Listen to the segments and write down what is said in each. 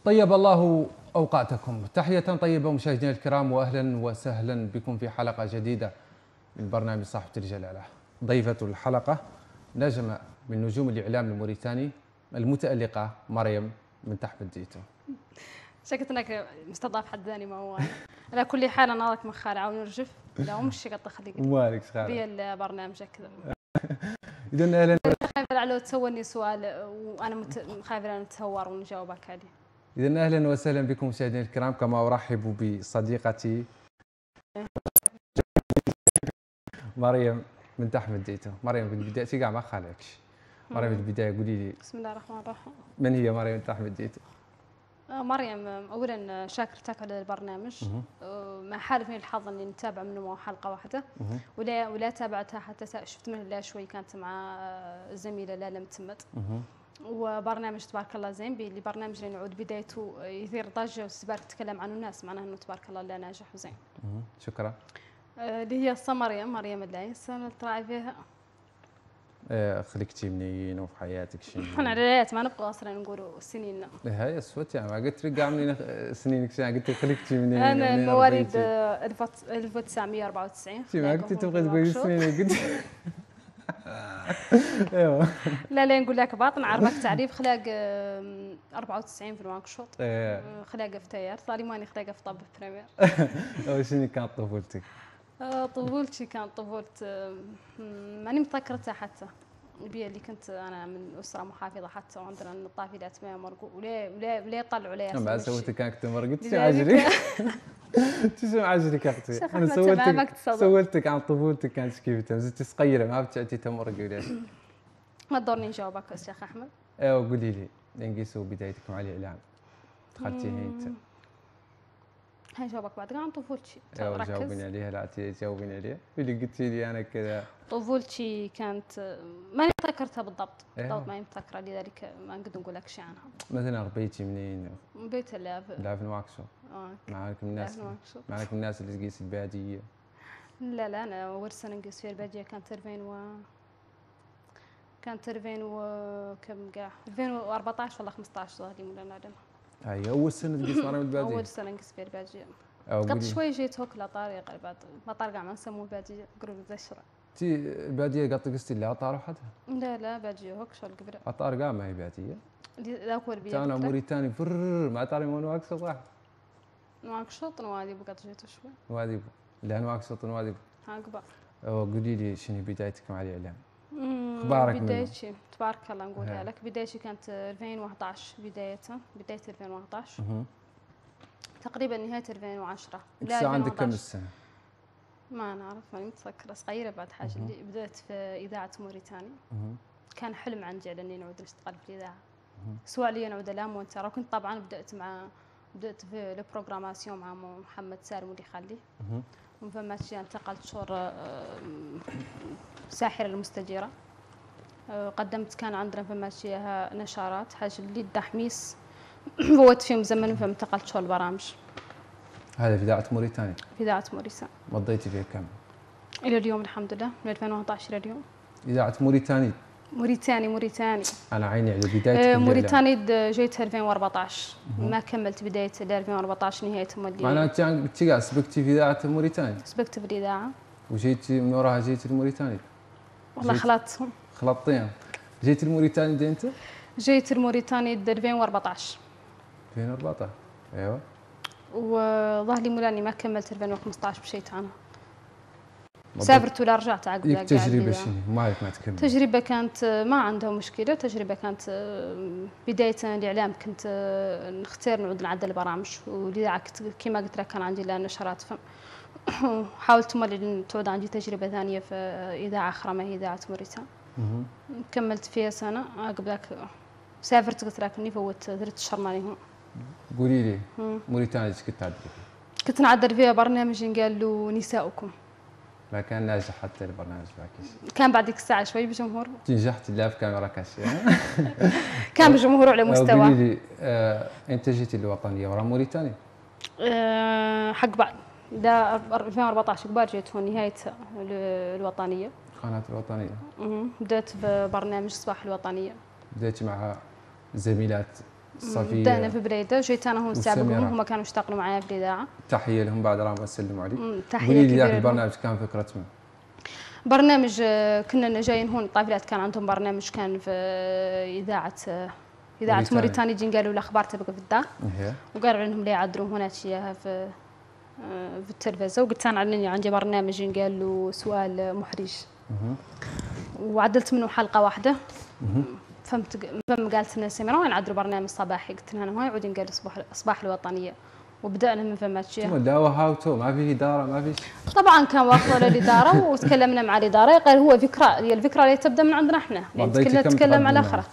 طيب الله أوقاتكم، تحية طيبة مشاهدينا الكرام، وأهلا وسهلا بكم في حلقة جديدة من برنامج صاحبة الجلالة. ضيفة الحلقة نجمة من نجوم الإعلام الموريتاني المتألقة مريم من تحت ديتو. شكت انك مستضاف حد ثاني ما هو على كل حال انا راك مخال عاون يرجف لا مش قط خليك مالك خالد بيا البرنامج كذا. اذا اهلا خايفه على تسولني سؤال وانا خايفه نتهور ونجاوبك عليه. اذا اهلا وسهلا بكم مشاهدينا الكرام، كما ارحب بصديقتي مريم من تحت ديتو. مريم في البدايه كاع ما خالكش. مريم في البدايه قولي لي بسم الله الرحمن الرحيم. من هي مريم من تحت ديتو؟ مريم اولا شاكرتك على البرنامج، ما حالفني الحظ اني نتابع منه حلقه واحده ولا تابعتها حتى شفت منه لا شوي، كانت مع زميله لا لم تمت. وبرنامج تبارك الله زين اللي برنامج اللي نعود بدايته يثير ضجه وتبارك تتكلم عنه الناس، معناه انه تبارك الله لا ناجح وزين. شكرا. اللي هي مريم اللايس انا تراعي فيها. خلقتي منين وفي حياتك شنو؟ احنا عليات ما نبقى اصلا نقولوا سنيننا. هاي الصوت يعني ما قلت لك كاع منين سنينك شنو قلت لك خلقتي منين؟ انا مواليد 1994. ما قلت تبغي تقولي سنينك قلت ايوه. لا نقول لك باطن عرفك تعريف خلاق 94 في الواكشوط. خلاقه في تيار صار لي ماني خلاقه في طب بريمير. شنو كانت طفولتك؟ طفولتي كانت ماني متذكرتها حتى. بيا اللي كنت انا من اسره محافظه حتى، وعندنا الطافلات ما يمرقوا ولا يطلعوا لي. ما سويت كانت مرقت شو عجلك؟ شو عجلك اختي؟ انا سولتك عن طفولتك كانت كيف زدتي صغيره ما بتعطي تمرق ولا شيء. ما تدورني نجاوبك يا شيخ احمد. ايوه قولي لي نقيسوا بدايتك مع الاعلام، دخلتي هين هاي جاوبك بعد عن طفولتي. ايوه جاوبيني عليها. لا جاوبيني عليها اللي قلتي لي انا كذا. طفولتي كانت ماني متذكرتها بالضبط. بالضبط ماني متذكره، لذلك ما نقدر نقول لك شيء عنها. مثلا ربيتي منين؟ بيت اللعب في نواكشوط. معك من الناس اللي تقيس الباديه؟ لا انا اول سنه نقيس فيها الباديه كانت 2000 كم كاع 2014 ولا 15 ظهري ولا نادم. هاي اول سنه تقيس مرة الباديه؟ اول سنه نقيس فيها الباديه. قبل شوي جيت هوك لا طريقه بعد ما طارقه ما نسموه باديه قرب زشره. تي الباديه قط قستي لا طار وحدها؟ لا باديه هوك شو القبره. اطارقه ما هي باديه. ذاك هو البيئة. انا موريتاني ما طاري مو نواكشوط واحد. نواكشوط نوادي بقى جيت شوي. نوادي لا نواكشوط نوادي. عقبه. قولي لي شنو بدايتك مع الاعلام؟ اخبارك بدايتي تبارك الله نقولها لك. بدايتي كانت 2011 بدايه 2011 تقريبا نهايه 2010. لا عندك كم السنه؟ ما نعرف ماني متذكره، صغيره بعد حاجه. اللي بدأت في اذاعه موريتاني. كان حلم عندي على اني نعود نشتغل في الاذاعه، سواء لي نعود الان مونتر. وكنت طبعا بدأت في البروغراماسيون مع محمد سالم ولي خلي. ومن ثم انتقلت شور ساحرة المستجيرة. قدمت كان عندنا فما فيها نشارات حاجة اللي التحميس فوت فيهم زمن، فانتقلت شور البرامج. هذا في اذاعه موريتاني؟ في اذاعه موريتاني. مضيتي فيها كم؟ الى اليوم الحمد لله، من 2011 الى اليوم. اذاعه موريتاني. انا عيني على بدايه موريتاني جيت 2014. ما كملت بدايه 2014 نهايتها مولي. معناتها انت قاعد سبقتي في اذاعه موريتاني؟ سبقت في الاذاعه. وجيتي من وراها جيتي الموريتاني؟ والله خلطتهم. خلطتيهم. جيتي الموريتاني دي انت؟ جيت الموريتاني 2014. 2014 ايوه. وظهر لي مولاني ما كملت 2015 مشيت عنها. سافرت ولا رجعت عقب. تجربه شنو؟ مالك ما تكمل؟ تجربه كانت ما عندها مشكله. تجربه كانت بدايه الاعلام كنت نختار نعود نعدل البرامج، ولذا كما قلت لك كان عندي نشرات حاولت مالي تعود عندي تجربه ثانيه في اذاعه اخرى ما هي اذاعه موريتاني. كملت فيها سنه. عقب ذاك سافرت قلت لك اني فوت 3 اشهر ماني هون. قولي لي موريتاني ايش كنت تعدل فيها؟ كنت نعدل فيها برنامج قال له نساؤكم. ما كان ناجح حتى البرنامج باكيش؟ كان بعد ديك الساعه شوي بجمهور. نجحت لا في كاميرا كاش. كان بجمهور على مستوى. قولي لي انت جيتي الوطنيه ورا موريتاني؟ حق بعد ده 2014 كبار جيت هون نهايه الوطنيه. قناه الوطنيه. بدأت ببرنامج صباح الوطنيه. بديتي مع زميلات صفيه بدأنا في بريده، جيت انا هم سابقهم، هم وسميرة. كانوا يشتغلوا معايا في الاذاعه. تحيه لهم بعد راه نسلموا عليك. تحيه قولي لي كبيره ذاك لهم. البرنامج كان فكرة من؟ برنامج كنا جايين هون الطافلات، كان عندهم برنامج كان في اذاعه موريتانيا، جين قالوا الاخبار تبقى في الدار، وقالوا انهم لا يعدلوا هنا اياها في التلفزه، وقلت انا عندي برنامج قال له سؤال محرج، وعدلت منه حلقه واحده. فم قالت لنا سميرة وين عدلوا برنامج صباحي، قلت لها انا هاي عودين قال صباح الوطنيه، وبدانا من فما تشي. لا وهاوتو ما في اداره ما فيش. طبعا كان واقفه للاداره وتكلمنا مع الاداره، قال هو فكره، هي الفكره اللي تبدا من عندنا احنا، يعني نتكلم على الاخره.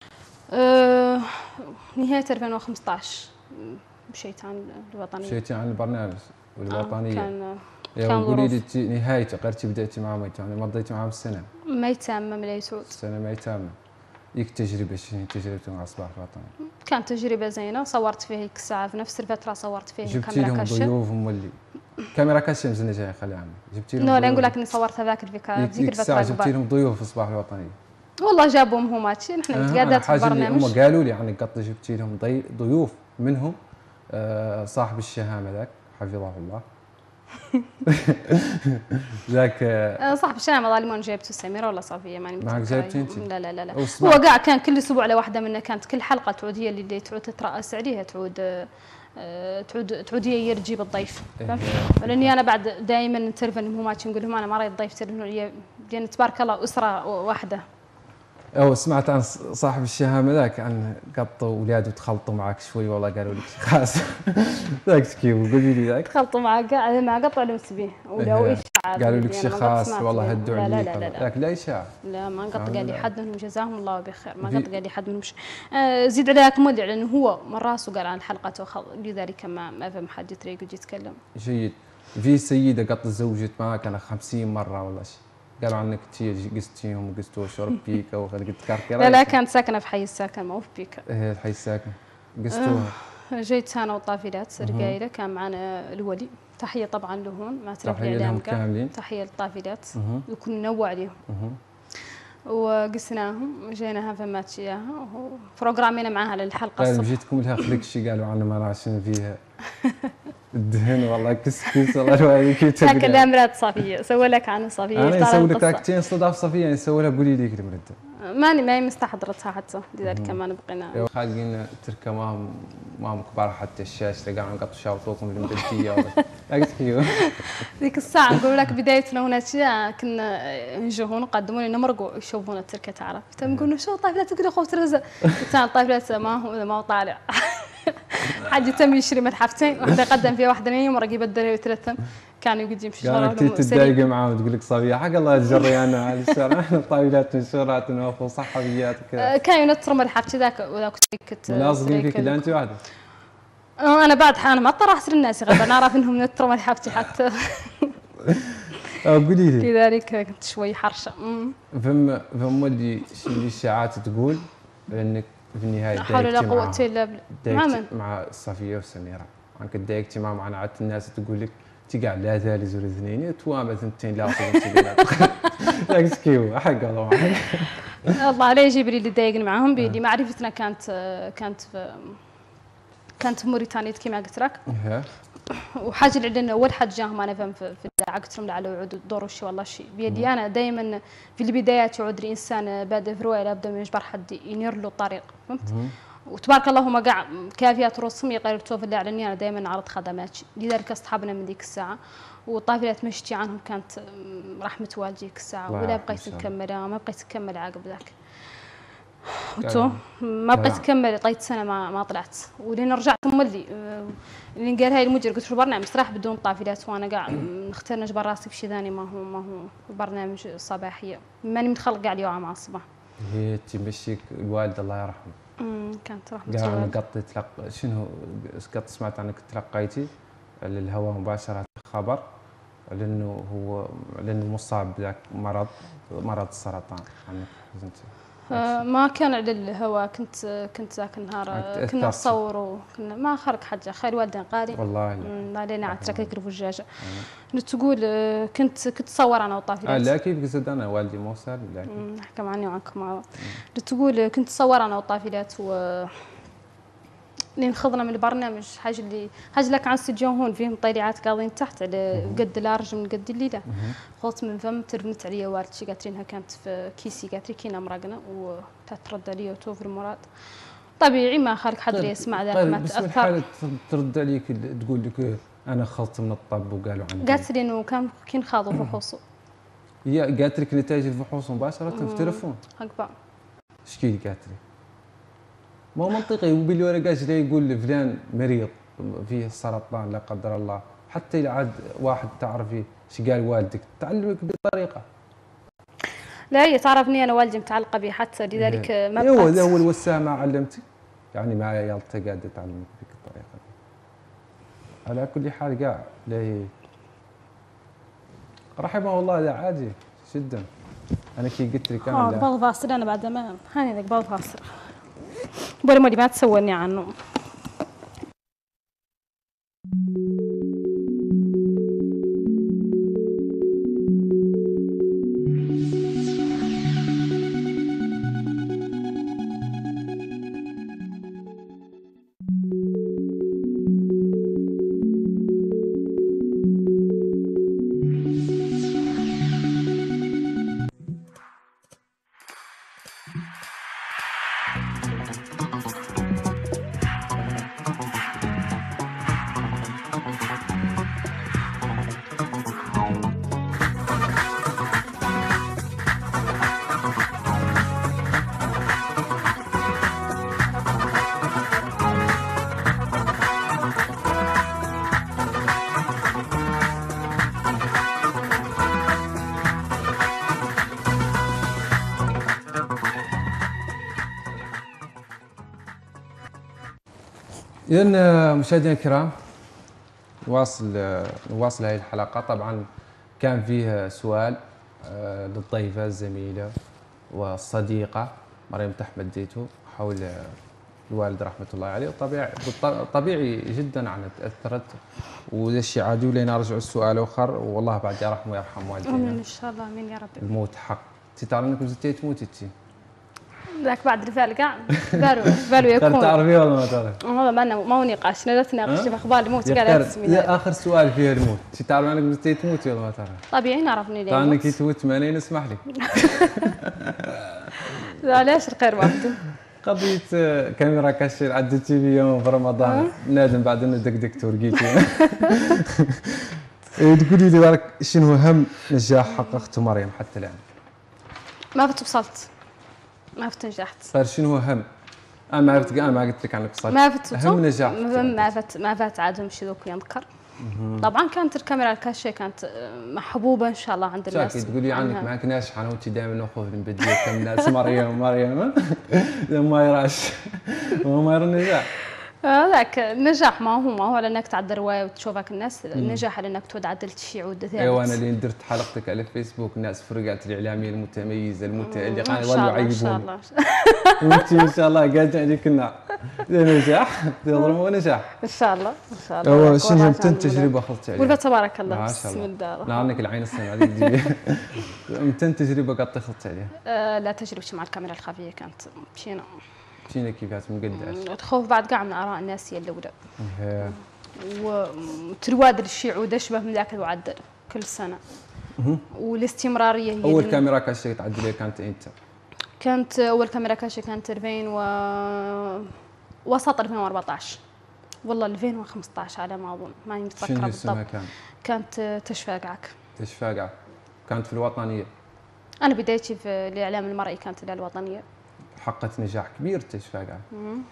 نهايه 2015 مشيت عن الوطنيه. مشيتي عن البرنامج والوطنيه. كان قولي لي نهايته غير بديتي معهم، يعني مضيتي معهم السنه ما يتمم لا يسعود السنه ما يتمم. يك تجربه شنو تجربتك مع صباح الوطنيه؟ كانت تجربه زينه، صورت فيها هيك ساعه في نفس الفتره، صورت فيها جبتي لهم ضيوفهم واللي كاميرا كاشم زين جاي خلي عمي، جبتي لهم لا نقول لك اني صورت هذاك ذيك الفتره جبتي لهم ضيوف في صباح الوطنيه؟ والله جابوهم هما نحن متقادات في البرنامج. هم قالوا لي يعني قط جبتي لهم ضيوف منهم صاحب الشهامه ذاك حفظه الله. ذاك صاحب الشهامه ظالمون جابته سميره ولا صافيه ماني متذكره. معك جابتي انت؟ لا لا لا, لا. هو قاع كان كل اسبوع على واحده منا، كانت كل حلقه تعود هي اللي تعود تترأس عليها، تعود هي اللي تجيب الضيف، فهمت؟ لاني انا بعد دائما نتلفن هم نقول لهم انا ما رايد ضيف تلفن، لان تبارك الله اسره واحده. أو سمعت عن صاحب الشهامة ذاك عن قط أولاده تخلطوا معك شوي، والله قالوا لك خاص. ذاك كيف قولي لي ذاك؟ تخلطوا معك مع قطع المسبيه ولا إشاعة، قالوا لك شي خاص والله هدوا عليك. لا لا لا ذاك لا إشاعة. لا ما قط قال لي حد منهم جزاهم الله بخير، ما قط قال لي حد منهم زيد عليك مولي، لأنه هو من راسه قال عن حلقته لذلك ما فهم حد يتريق ويجي يتكلم. جيد. في سيدة قط تزوجت معك أنا 50 مرة ولا شيء، قالوا عنك تي قستيهم وقستوا شرب بيكا وخلقت كركرة. لا كانت ساكنه في حي الساكن ما هو في بيكا. ايه الحي الساكن قستوها. جيت انا وطافلات رقايله، كان معنا الولي، تحيه طبعا لهون ما ترك الاعلام كاملين، تحيه للطافلات وكنا نوع عليهم. وقسناهم جيناها فمات اياها وبروغرامينا معاها للحلقه الصبح. جيتكم لها خليك شي قالوا عنا ما نعرفش فيها الدهن والله كسكس والله الواحد كيف لكن الامرات صفيه سوى لك عن صفيه. انا نسوي لك راكتين صداف صفيه يعني نسوي لها قولي لي كده مرد ماني مستحضرتها حتى لذلك ما بقينا خالقين تركه ما كبار حتى الشاشه قاعد نقط شاوطوكم المدلتيه قلت كيو ذيك الساعه نقول لك بدايتنا هنا كنا نجوا هون نقدموا لنا مرقوا يشوفون التركه تعرف نقول شو طافلات تقول خوف ترزق طافلات ما هو طالع حاجة تم يشري متحفتين، واحدة قدم فيها واحدة نية مرة يبدل وثلاثة كانوا يقعد يمشي شغلهم. قالك تتضايق معاهم تقول لك صبية حق الله تجري انا على الشارع احنا طاولات منشورات ونوافق وصحفيات وكذا. كانوا ينطروا متحفتي ذاك وذاك كنت لاصقين فيك الا انت واحدة. انا بعد انا ما طرحت للناس غير انا اعرف انهم ينطروا متحفتي حتى. قولي لي. لذلك كنت شوي حرشة. فهم اللي الاشاعات تقول انك في النهاية حول لا قوة إلا بالله مع صفية وسميرة، عنك تضايقتي معهم عن عاد الناس تقول لك تقع لا ثالث ولا اثنين توام ثنتين لا لا سكيو حق الله الله عليه جبريل اللي ضايقني معهم بيدي معرفتنا كانت في موريتانيا كما قلت لك. وحاجه اللي عندنا اول حد جاهم انا فهم في قلت لهم لعلوا يعودوا دوروا شيء والله شيء بيدي انا دائما في البدايات يعود الانسان بادئ في روايه لابد من يجبر حد ينير له الطريق فهمت. وتبارك الله هم قاع كافيات رسمي غير توفر اللي على انا دائما نعرض خدماتي لذلك اصحابنا من ذيك الساعه والطافلات مشتي عنهم كانت رحمه والدي ذيك الساعه ولا بقيت نكمل ما بقيت نكمل عقب ذاك وتو ما بقيت نكمل طيت سنه ما طلعت ولين رجعت مولي اللي قال هاي المدير قلت له البرنامج صراحه بدون طافلات وانا قاعد نختار نجبر راسي في شيء ثاني ما هو برنامج صباحيه ماني متخلق قاعد اليوم مع الصباح. هي تمشيك الوالده الله يرحمه. كانت رحمه الله. قاعد قطي تلقى شنو قط سمعت عنك تلقيتي على الهواء مباشره خبر لانه مصاب بذاك مرض السرطان عنك ما كان على الهواء كنت ذاك النهار كنا نصور وكنا ما خرج حاجه خير والدين قالي والله لا لينا عترك يقرفوا الدجاجه تقول كنت تصور انا وطافلات لا كيف قصد انا والدي موسى نحكم عني وعنكم تقول كنت تصور انا وطافلات اللي نخضنا من البرنامج حاجه لك عن استديو هون فيهم طليعات قاضين تحت على قد لارج من قد الليله. خلص من فم ترنت عليا والدتي قالت لي انها كانت في كيسي، قالت لي كينا مرقنا وتترد عليا وتوفر المراد. طبيعي ما خالك حد يسمع ذاك ما بس تاثر. الحالة ترد عليك تقول لك انا خلطت من الطب وقالوا عندي. قالت لي انه كان كين خاضوا فحوصه. هي قالت لك نتائج الفحوص مباشره في التليفون؟ هكذا. اش كي قالت لي؟ ما هو منطقي، وبالورقات جاي يقول فلان مريض فيه السرطان لا قدر الله، حتى إذا عاد واحد تعرفي ايش قال والدك تعلمك بطريقه. لا هي تعرفني انا والدي متعلقه به حتى لذلك ما هو هذا هو الوسام ما علمتك يعني مع عيالتها قاعده تعلمك بك الطريقه دي. على كل حال كاع لا هي رحمه الله لا عادي جدا. انا كي قلت لك انا بغض فاصل انا بعد ما هاني ذاك بغض فاصل بولي مودي ما تسولني عنه. إذن مشاهدينا الكرام نواصل هذه الحلقة. طبعا كان فيه سؤال للضيفة الزميلة والصديقة مريم تحمد ديتو حول الوالد رحمة الله عليه. طبيعي جدا أنا تأثرت وهذا الشيء عادي، ولينا نرجع السؤال آخر والله بعد يرحمه ويرحم والدينا. آمين إن شاء الله آمين يا رب. الموت حق. تعرف أنكم زتي تموتي ذاك بعد الفعل كاع بالو يكون. تعرفي ولا ما تعرف؟ هذا ما هو نقاش، لا تناقش في اخبار الموت قال تسمي اخر سؤال فيه الموت. تعرف انك بديتي تموتي ولا ما تعرف؟ طبيعي نعرفني ليه. طبعا كي تموت 80 نسمح لك. لا ليش الخير وقته؟ قضية كاميرا كاشير عدتي في يوم في رمضان نادم بعد انه دقدقت ورقيتي. تقولي لي بالك شنو اهم نجاح حققته مريم حتى الان؟ ما وصلت ما نجحت. صار شنو اهم؟ انا ما عرفت، انا ما قلت لك عن الاقتصاد. ما فت اهم نجاح ما فات عادهم شي ذوك ينذكر. طبعا كانت الكاميرا الكاشيه كانت محبوبه ان شاء الله عند الناس. تقولي عنك معك ناجحه انا وانت دائما ناخذ من بديك الناس مريم ما يراش ما يرى النجاح. هذاك النجاح ما هو لانك تعدل روايه وتشوفك الناس، النجاح لانك تعدل شيء عود ثابت. ايوه انا اللي درت حلقتك على الفيسبوك الناس فرقات الاعلاميه المتميزه اللي قاعد يولوا عيبون ان شاء الله. وانت ان شاء الله قاعد عليك النار نجاح تضربوا نجاح ان شاء الله ان شاء الله. شنو متن تجربه اخذتي عليها؟ قول تبارك الله بسم الله. نعرفك العين السنه هذيك متن تجربه قد اخذت عليها؟ لا تجربتي مع الكاميرا الخفيه كانت مشينا كيفاش من قداش؟ تخوف بعد كاع من اراء الناس هي الاولى. وتروادر الشيء عود اشبه من ذاك الوعدل كل سنه. والاستمراريه هي اول كاميرا كاشيه تعدليها كانت امتى؟ كانت اول كاميرا كاشيه كانت 2000 وسط 2014 والله 2015 على ما اظن، ماني متذكره بالضبط. شنو اسمها كانت تشفاقعك. تشفاقعك كانت في الوطنيه. انا بدايتي في الاعلام المرئي كانت الوطنيه. حققت نجاح كبير تشفاقعك.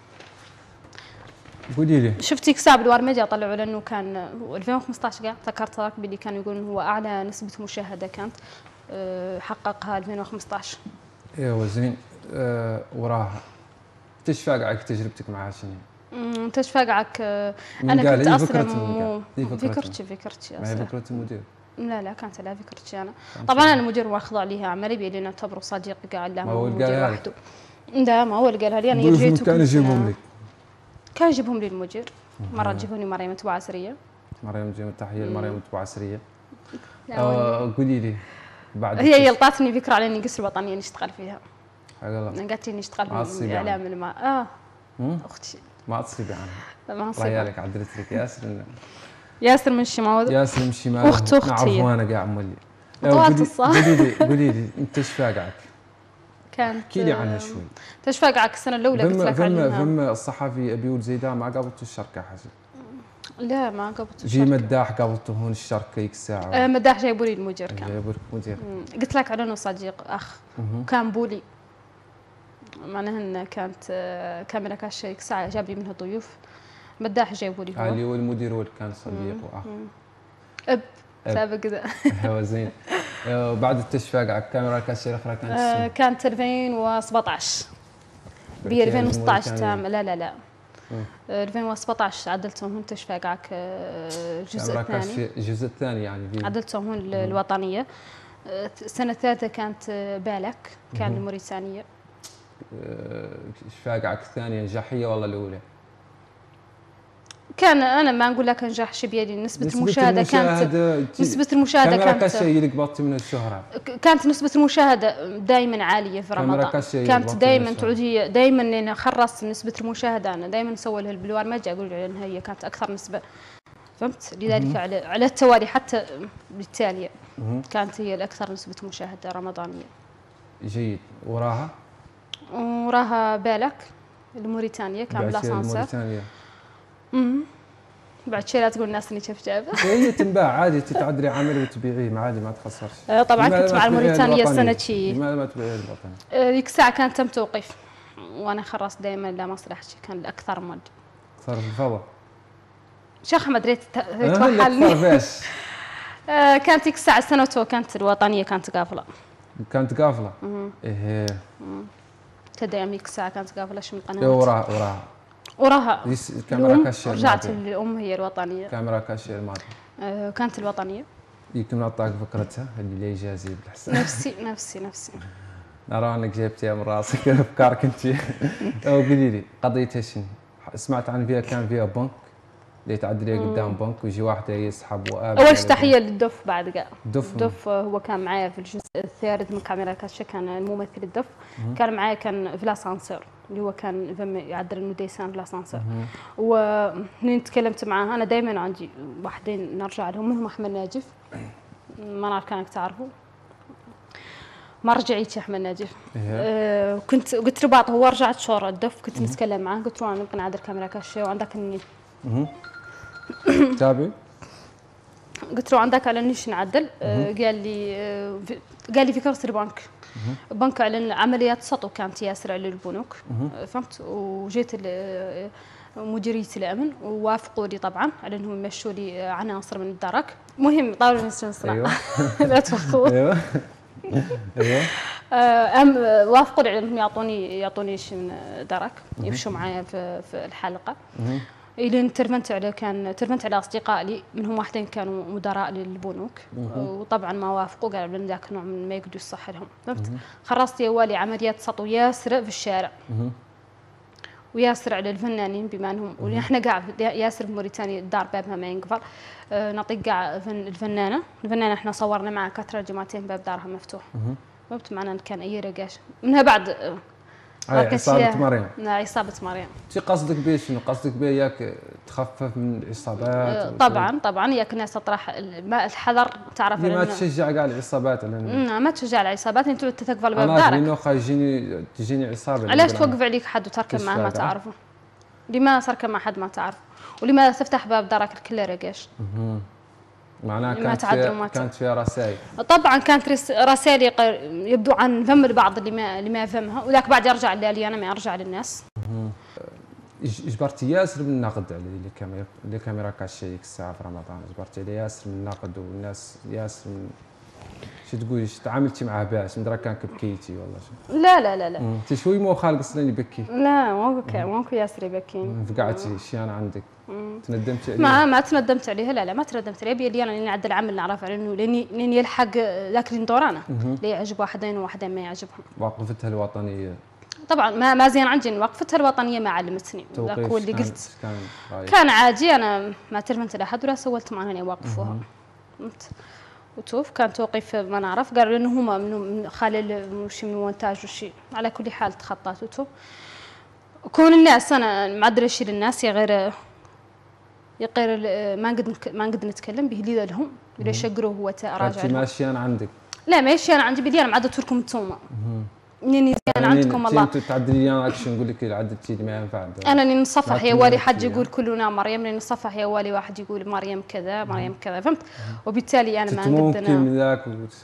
قولي لي شفتي كساب الورمجه طلعوا لانه كان 2015 كاع ذكرت لك باللي كانوا يقولون هو اعلى نسبه مشاهده كانت حققها 2015. ايوه زين. وراها تشفاقعك تجربتك معها شنو؟ تشفاقعك انا كنت اصلا فكرتي ما هي فكره المدير؟ لا كانت على فكرتي انا. طبعا انا المدير واخضع ليها عملي بي نعتبره صديق قاعد له هو المدير وحده. لا ما هو اللي قالها لي، انا جيت كان يجيبهم لك. كان يجيبهم لي المدير، مره تجيبوني مريم تبع عسريه. مريم جيم تحيه لمريم تبع عسريه. قولي لي بعد هي يلطاتني فكره على اني قصر الوطنيه نشتغل فيها. حق الله. قالت لي نشتغل في الاعلام اختي. ما تصيبي عنها. ما ريالك عدلت لك ياسر من الشمال. ياسر من الشمال. اختي نعرفه انا قاعد مولي. طوالت الصح. قولي لي انت ايش فاقعك؟ كانت احكي لي عنها شوي. ايش فاقعك السنه الاولى قلت لك عنها. فم الصحفي ابي ولد زيدان ما قابلته الشركه حاجه. لا ما قابلته في مداح قابلته هون الشركه هيك ساعه. مداح جايبوا لي المدير كان. جايبوا لك مدير. قلت لك عنه صديق اخ. وكان بولي معناها انه كانت كاميرا كاش هيك ساعه جاب لي منها ضيوف. مداح جايبوا لي هو. اللي هو المدير هو اللي كان صديق واخ. اب سابق كذا. هو زين. وبعد التشفاق على الكاميرا كاش الاخرى كانت 2017. ب 2016 تام. لا 2017 عدلتهم هون تشفاقعك الجزء الثاني. الجزء الثاني يعني عدلتهم هون الوطنيه. السنه الثالثه كانت بالك كان الموريتانيه. شفاقعك الثانيه نجاحيه والله الاولى؟ كان انا ما نقول لك نجاح شبيلي. نسبه المشاهده كانت كاميرا كاشي اللي قبضتي من الشهره. كانت نسبه المشاهده دائما عاليه في رمضان. كانت دائما تعودي دائما اني خرصت نسبه المشاهده. انا دائما اسوي لها البلوار ما اجي اقول انها هي كانت اكثر نسبه. فهمت؟ لذلك على التوالي حتى بالتالي كانت هي الاكثر نسبه مشاهده رمضانيه. جيد. وراها بالك الموريتانيه كان بالاسانسير. بعد شيء لا تقول الناس اني كيف جايبه. هي تنباع عادي تتعدلي عمل وتبيعيه عادي ما تخسرش. طبعا كنت مع الموريتانيه السنه شي. لماذا ما تبيعيه الوطني؟ ذيك الساعه كان تم توقيف وانا خرصت دائما لا مصلحتي كان الاكثر مد. صار في الفضاء. شيخ احمد ريت توحلني. كانت ذيك الساعه السنه كانت الوطنيه كانت قافله. ايه تدعم ذيك الساعه كانت قافله شو من قنوات. وراها كاميرا كاشير رجعت للأم هي الوطنية. كاميرا كاشير الماضي كانت الوطنية. يمكن نعطيك فكرتها اللي لي جازي بالحسن. نفسي نرى انك جبتيها من راسك افكارك انت. قولي لي قضيتها شنو؟ سمعت عن فيها كان فيها بنك اللي تعدلي قدام بنك ويجي واحد يسحب وقابل. اول تحيه للدف بعد قال. الدف هو كان معايا في الجزء الثالث من كاميرا كاشة كان الممثل الدف. كان معايا كان في الاسانسير اللي هو كان يعدل النديسان في الاسانسير. ومنين تكلمت معاه انا دائما عندي واحدين نرجع لهم منهم احمد ناجف. ما نعرف كانك تعرفه. مرجعيتي احمد ناجف. كنت قلت له بعض هو رجعت شور الدف كنت نتكلم معاه قلت له انا ممكن اعدل كاميرا كاشة وعندك النيل. تابعي. قلت له عندك على نيش نعدل. قال لي في كرسي البنك. بنك على عمليات سطو كانت ياسر على البنوك. فهمت؟ وجيت مديريه الامن ووافقوا لي طبعا على انهم يمشوا لي عناصر من الدرك. مهم طالوا لي شنو ايوه. لا تفخوا. ايوه. وافقوا لي على انهم يعطوني شيء من درك يمشوا معايا في الحلقه. إلين ترفنت على أصدقاء لي منهم واحدين كانوا مدراء للبنوك. وطبعا ما وافقوا قالوا لنا ذاك نوع من ما يقدروا يصح لهم. فهمت؟ خلصت أولي عمليات سطو ياسر في الشارع. وياسر على الفنانين بما انهم ونحن قاعد ياسر في موريتانيا الدار بابها ما ينقفل. نعطيك قاع الفنانه احنا صورنا معها كثره جمعتين باب دارها مفتوح. فهمت معنا كان اي رقاش منها بعد. عصابة مريم. عصابة مريم. شو قصدك بيه شنو؟ قصدك بيه ياك تخفف من العصابات؟ طبعا ياك الناس تطرح الحذر تعرف ما تشجع قال العصابات ما تشجع العصابات انت تقفل باب دارك. انا لانه تجيني عصابة. علاش توقف عليك حد وتركب معه ما تعرفه؟ لما تركب مع حد ما تعرفه؟ ولما تفتح باب دارك الكل رقاش؟ معناها كانت فيها رسائل. طبعا كانت رسائل يبدو عن فم البعض اللي ما فهمها وذاك بعد يرجع لي انا ما يرجع للناس. اجبرتي ياسر من النقد على الكاميرا كاشي الساعه في رمضان. اجبرتي على ياسر من النقد والناس ياسر من شو تقولي تعاملتي معاه باش مدرك كان كبكيتي ولا شو؟ لا انت شوي مو خالق اصلا يبكي. لا ماكو ياسر يبكيني. فقعتي شي انا عندك. تندمتي عليها؟ ما تندمت عليها. لا ما تندمت عليها. بيدي انا اني اعدل عمل نعرف على انه لين يلحق ذاك الدورانه اللي يعجب واحدين وواحدين ما يعجبهم. وقفتها الوطنيه طبعا ما زين عندي وقفتها الوطنيه ما علمتني. ذاك هو اللي قلت كان عادي. انا ما ترمنت لاحد ولا سولت معهم اني اوقفوها. فهمت؟ وتوف كان توقيف ما نعرف قالوا لانه هما من خالل شيء من المونتاج وشيء على كل حال تخطات وتوف. كون الناس انا معدل الشيء للناس يا غير ما نقدر نتكلم به لذا لهم ولا يشقروا هو راجع لهم ماشي انا عندك لا ماشي انا عندي بدي انا معدلت لكم انتم اني زين عندكم الله تعدلي لي انا اكشن نقول لك عدلتي لي ما ينفع انا اني نصفح يا والي حد يقول كلنا مريم اني نصفح يا والي واحد يقول مريم كذا مريم كذا فهمت وبالتالي انا ما ممكن من ذاك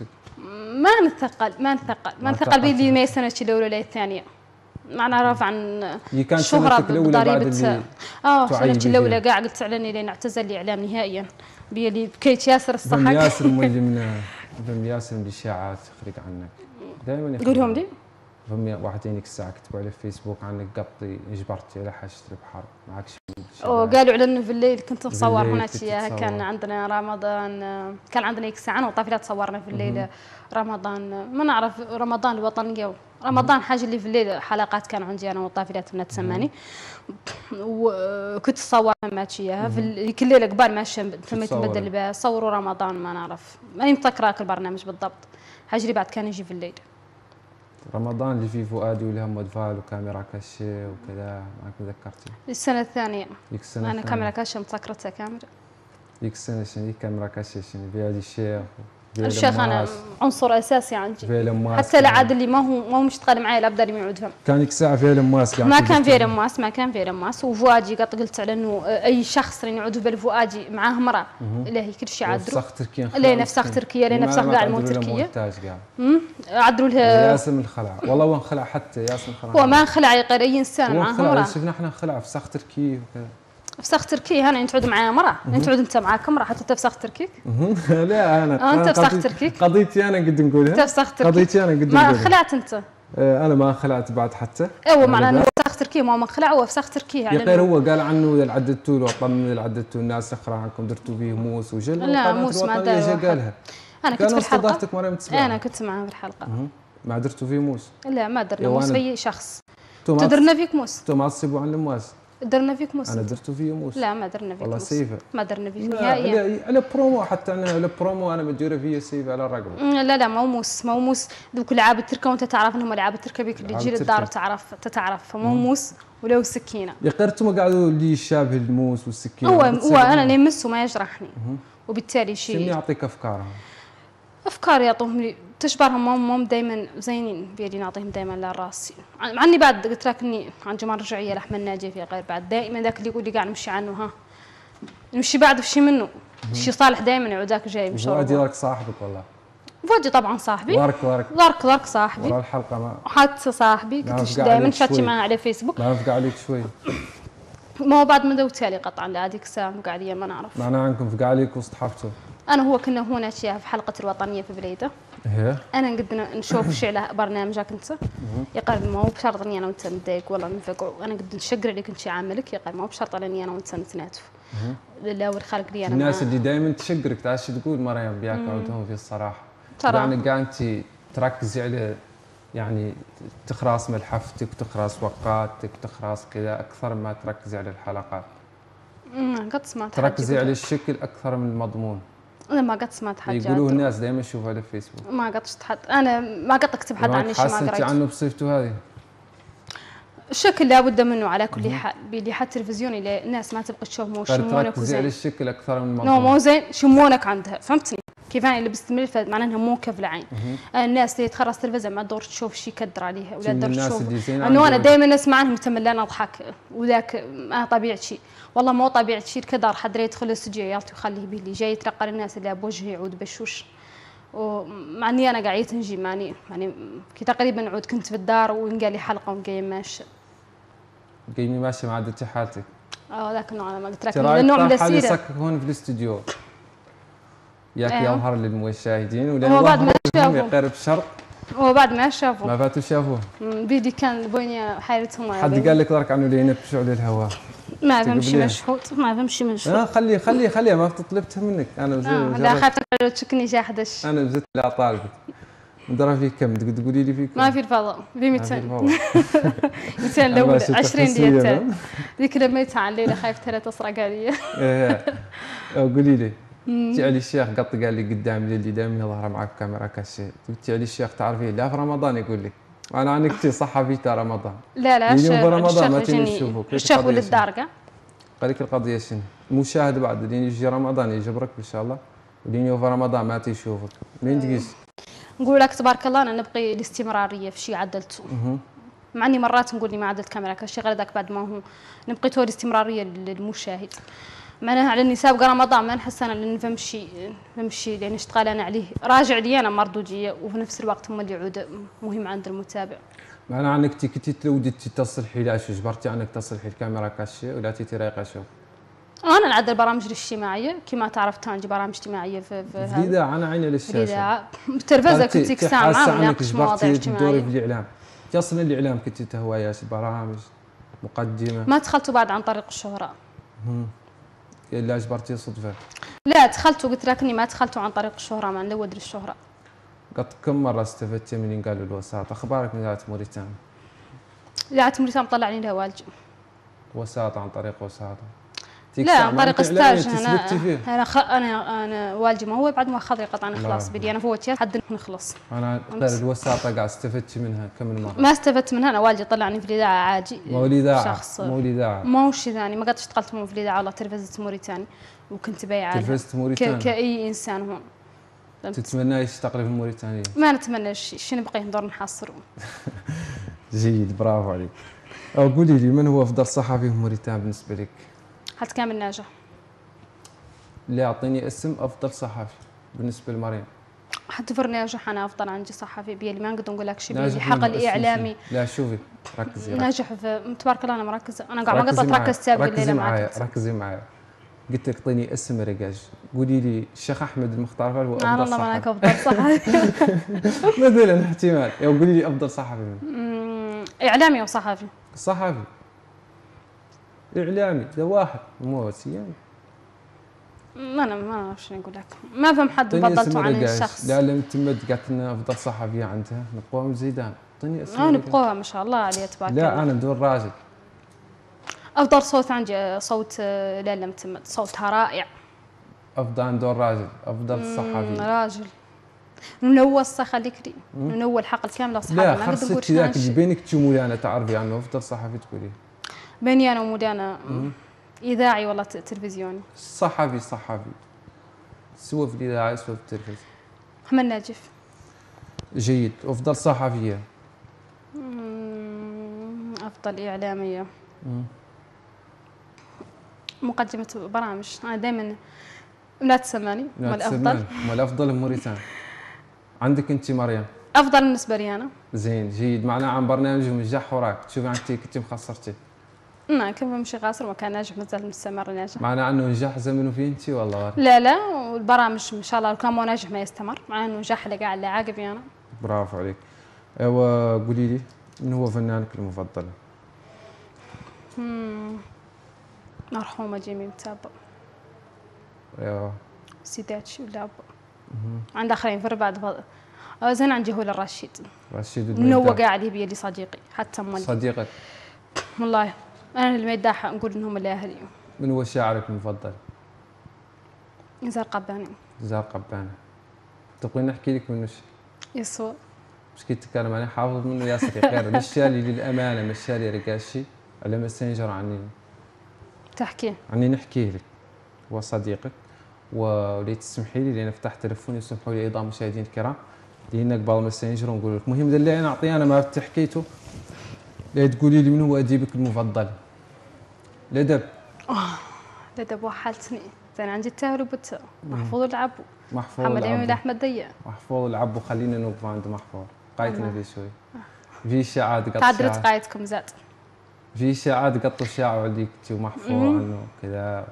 ما نثقل باللي ما يسنش الاولى ولا الثانيه ما نعرف عن الشهرة بضريبة سنة الأولى قاع قلت علني لين اعتزل الإعلام نهائيا بيلي بكيت ياسر الصحك فم ياسر مولي من فم ياسر من الإشاعات خرج عنك دائما قولهم لي فم واحدين الساعة كتبوا على الفيسبوك عنك قبطي اجبرتي على حاجة بحر معك قالوا علنا في الليل كنت نصور هناك كان عندنا رمضان كان عندنا ساعة وطافلات صورنا في الليل رمضان ما نعرف رمضان الوطني رمضان حاجه اللي في الليل حلقات كان عندي انا والطافلات من تسماني وكنت صور ماتشيها في كل ليله قبل ما ثم تبدل صوروا رمضان ما نعرف ماني متذكره البرنامج بالضبط حاجه اللي بعد كان يجي في الليل رمضان اللي فيه فؤادي والهم ودفال وكاميرا كاشي وكذا معك تذكرتي السنه الثانيه انا كاميرا كاشي متذكرتها كاميرا ديك السنه شنو كاميرا كاشي شنو بهذه الشيخ الشيخ انا عنصر اساسي عندي حتى العاد اللي ما هو مشتغل معي لا ابدا يعود فهم كان يك ساعه فيها لماس ما كان فيها لماس وفؤادي قلت على انه اي شخص اللي يعود بالفؤادي معاه امراه الهي كل شيء عادروا نفس تركيا لا نفس تركيا لا نفس كاع المو تركيا عدلوا لها ياسم الخلع والله هو انخلع حتى ياسم الخلع هو ما انخلع يقير اي انسان معاه امراه شفنا احنا انخلع في سخ تركيا وكذا فسخ تركي هنا انت تعود معايا مرة انت تعود انت معاك امرأة حتى تفسخ تركيك لا انا انت فسخ تركيك قضيتي انا قد نقولها تفسخ تركيك قضيتي انا قد نقولها ما خلعت انت انا ما خلعت بعد حتى ايوه معناه انه فسخ تركي ما خلع هو فسخ تركي يعني غير هو قال عنه اذا عدلتوا الوطن اذا عدلتوا الناس اخرى عنكم درتوا فيه موس وجل لا موس ما قالها انا كنت في الحلقة مريم تسمع انا كنت معاه في الحلقة ما درتوا فيه موس لا ما درنا موس في شخص تدرنا فيك موس انتم ما تصيبوا عن المواس درنا فيك موس انا درتوا فيه موس لا ما درنا فيك والله موس سيفه ما درنا فيك نهائيا على برومو حتى انا على برومو انا مديره فيه سيفه على الرقبه لا ما هو موس دوك لعاب التركه وانت تعرف انهم لعاب التركه بيك اللي تجي للدار تتعرف فمو موس ولو سكينه يقرتوا قاعدوا لي شابه الموس والسكينه هو انا اللي يمسه ما يجرحني وبالتالي شيء شنو يعطيك افكارها افكار يعطوهم لي تشبرهم مام دائما زينين بيدي نعطيهم دائما للراسي مع اني بعد قلت لك اني عن جمال رجعيه لحم الناجي في غير بعد دائما ذاك اللي يقول لي قاعد نمشي عنه ها نمشي بعد في شيء منه شيء صالح دائما يعود ذاك جاي مشوار فؤادي لك صاحبك والله فؤادي طبعا صاحبي ضرك صاحبي ورا الحلقه ما حتى صاحبي كنت دائما شاتي معه على فيسبوك ما نفقع عليك شوي ما هو بعد ما دوتي لي قطعا لهذيك الساعه مقعديه ما نعرف معناها عنكم فقع عليك وسط حفته انا هو كنا هنا في حلقه الوطنيه في بليده انا قد نشوف شعله برنامجك انت يقال ما هو بشرط اني انا وانت نتضايق والله نفقعوا انا قد نشقر عليك انت عاملك يقال ما هو بشرط اني انا وانت نتناتف لا والخلق لي انا الناس اللي دائما تشقرك تعرف تقول مريم بياك عودهم في الصراحه يعني قاعد انت تركزي على يعني تخراس ملحفتك وتخراس وقاتك وتخراس كذا اكثر ما تركزي على الحلقات قد سمعت تركزي على الشكل اكثر من المضمون انا ما قد سمعت حاجات يقولوا الناس دائما يشوفوا على الفيسبوك ما قد حد انا ما قد اكتب حد عني شيء ما قريت عنه بصفته هذه الشكل لابد منه على كل حال بيدي حتى التلفزيون اللي الناس ما تبغى تشوف مو شمونك وزين على الشكل اكثر من المضمون مو زين شمونك عندها فهمتني كيف انا لبست ملفه معناها انها مو كف العين الناس اللي تخرص تلفزيون ما تدور تشوف شيء يكدر عليها ولا تدور تشوف انه انا دائما اسمع عنهم متملان اضحك وذاك انا طبيعتي والله مو طبيعتي كدر حد يدخل الاستوديو يعطي ويخليه به اللي جاي يترقى الناس اللي بوجهه يعود بشوش ومع اني انا قاعده تنجي يعني كي تقريبا عود كنت في الدار وقال لي حلقه وقايم ماشي قايمه ماشي مع عدتي حالتك ذاك النوع انا ما قلت لك النوع من السيره يسكك هون في الاستوديو ياك يظهر للمشاهدين ولا هو بعد ما شافوا يقرب الشرط هو بعد ما شافوا ما فاتوا شافوه بيدي كان بوينيا حالتهم حد قال لك درك عنه اللي ينبشوا على الهواء ما فهمش مشحوط ما فهمش مشحوط خليها ما طلبتها منك انا لا خاطر تشكني جا 11 انا بزت لا طالبك ندرى فيك كم تقولي لي فيك ما في الفضاء في 200 200 الاول 20 ديال ذيك لما يتعن الليله خايف 3 اسرق عليا قولي لي تي علي الشيخ قال لي قدام اللي دائما يظهر معك كاميرا كاشي قلت علي الشيخ تعرفيه لا في رمضان يقول لك انا عنك انت صحفي تاع رمضان. لا لا اليوم في رمضان الشيخ ما يجيني تنشوفوك. الشيخ ولد الدارقه. قال لك القضيه شنو؟ المشاهد بعد اللي يجي رمضان يجبرك ان شاء الله، واليوم في رمضان ما تيشوفك منين تقيس؟ نقول لك تبارك الله انا نبغي الاستمراريه في شيء عدلته. مع اني مرات نقول لي ما عدلت كاميرا كل شيء غير ذاك بعد ما هو نبغي تو الاستمراريه للمشاهد. معناها على اني سابقه رمضان ما نحس انا لان فمشي لان اشتغال انا عليه راجع لي انا مردوديه وفي نفس الوقت هم اللي يعود مهم عند المتابع. معناها عنك كنتي تودي تصلحي لاش جبرتي عنك تصلحي الكاميرا كاشي ولا تي رايقه شو؟ انا نعدل البرامج الاجتماعيه كما تعرف تانجي برامج اجتماعيه في الاذاعه. انا عيني للشاشه الاذاعه التلفزه كنت سامعه وناقش مواضيع اجتماعيه. تدوري في الاعلام انت اصلا الاعلام كنت تهوايات برامج مقدمه؟ ما دخلت بعد عن طريق الشهره. الا جبرتي صدفه؟ لا دخلت وقلت لك اني ما دخلت عن طريق الشهره ما نلود للشهره. قد كم مره استفدتي من قالوا الوساطه؟ اخبارك من ذات موريتانيا؟ لا موريتانيا طلعني لها والدي. وساطه عن طريق وساطه؟ لا عن طريق ستاج. انا والدي ما هو بعد ما اخذ لي قطعا خلاص بدي انا فوتيات حد نخلص. انا غير الوساطه قاعد استفدت منها كم من مره؟ ما استفدت منها. انا والدي طلعني في الاذاعه عادي. مو الاذاعه شخص مو الاذاعه ما هو شيء ثاني. ما قد اشتغلت في الاذاعه والله تلفزه موريتانيا وكنت بيعه تلفزه موريتانيا كاي انسان هون. تتمنى تشتغلي في موريتانيا؟ ما نتمنى شيء شنو نبغي ندور نحصره. جيد برافو عليك. أو قولي لي من هو افضل صحفي في موريتانيا بالنسبه لك؟ حتى كامل ناجح. لا اعطيني اسم افضل صحفي بالنسبه لمريم. حتى فر ناجح انا افضل عندي صحفي بيلي ما نقدر نقول لك شيء بيلي حقل اعلامي. لا شوفي ركزي ناجح في تبارك الله انا مركزه. انا قاعد ما قطعت ركز تابع الليله معك. ركزي معايا. قلت لك اعطيني اسم رجاج. قولي لي الشيخ احمد المختار هو افضل صحفي. والله ما انا افضل صحفي. مثلا احتمال قولي لي افضل صحفي. اعلامي وصحفي. صحفي اعلامي ذا واحد مو سيان. ما اعرف شنو نقول لك. ما فهم حد فضلته عن الشخص. لا لم تمد قالت لنا افضل صحفيه عندها نقوها من زيدان. اعطيني اسم. نبقوها ما شاء الله عليه تبارك الله. لا انا ندور راجل. افضل صوت عندي صوت لا لم تمد صوتها رائع. افضل ندور راجل افضل صحفي. راجل من اول خليك لي من اول حق الكامله صحفي. لا خلصت ذاك اللي بينك انت ومولانا تعرفي عنه افضل صحفي تقولي. بيني انا ومولانا اذاعي والله تلفزيوني. صحفي سوى في الاذاعه سوى في التلفزيون. محمد ناجف. جيد. افضل صحفيه؟ افضل اعلاميه مقدمه برامج. انا دائما لا تسماني مال افضل موريتانيا. عندك انت مريم افضل بالنسبه لي انا. زين جيد. معناه عن برنامج نجح وراك تشوفي انت كنت مخسرتي. نعم كيف مشي خاسر وكان ناجح مازال مستمر ناجح. معناه انه نجح زمنه فيه انت والله؟ لا والبرامج ان شاء الله كان مو ناجح ما يستمر مع انه نجح اللي قاعد اللي عاقبي انا. برافو عليك. ايوا قولي لي من هو فنانك المفضل؟ مرحومه جيمي متابع. ايوا سيداتشي ولا ابو. عند اخرين في بعد زين عندي هو الرشيد. من هو قاعد يبي لي صديقي حتى مولي. صديقك؟ والله انا اللي ما يداح نقول انهم اللي اهلي. من هو شاعرك المفضل؟ نزار قباني. نزار قباني. تبغي نحكي لك منه شيء؟ يسوى. مش كنت تتكلم انا حافظ منه ياسر غير مشالي للامانه مشالي رقاشي على ماسنجر عني. تحكي؟ عني نحكيه لك. هو صديقك ولي تسمحي لي لان فتحت تلفوني وسمحوا لي ايضا مشاهدينا الكرام لان قبل ماسنجر ونقول لك المهم اللي انا اعطي انا ما تحكيته لا تقولي لي من هو اديبك المفضل. لدب. لدب وحالتني زين عندي التاهل وبت محفوظ العبو. محفوظ محمد امين احمد ضياء. محفوظ العبو. خلينا نوقف عند محفوظ. قايتنا فيه شوي. في اشاعات قط تعدلت قايتكم زاد. في اشاعات قطوا شاعوا عليك ومحفوظ عنه كذا.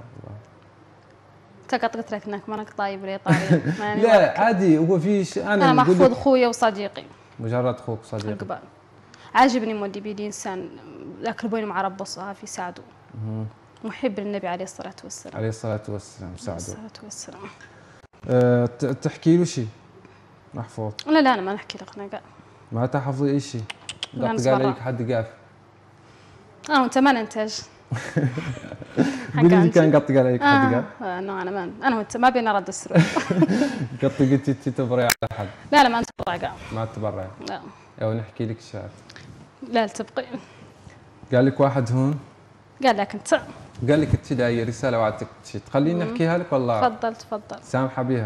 قلت لك انك مرق طايب لي طاري. لا عادي هو في انا محفوظ خويا وصديقي. مجرد اخوك صديقي. عاجبني مودي بيدي انسان ذاك البوين مع رب الصحافي ساعده. محب للنبي عليه الصلاه والسلام. عليه الصلاه والسلام ساعده. عليه الصلاه والسلام. تحكي له شيء محفوظ؟ لا انا ما نحكي لك انا قاعد. ما تحفظي اي شيء؟ قال لك حد قاف. وانت ما ننتج. قولي لي كان قط قال لك حد قاف؟ انا وانت ما بينا رد السرور. قط قلتي تبرع على حد؟ لا ما نتبرع قاع. ما تبرع. لا. او نحكي لك شعر؟ لا تبقي. قال لك واحد هون، قال لك انت. قال لك ابتدائي رساله وعدتك تخليني نحكيها لك والله؟ تفضل تفضل. سامحه بها.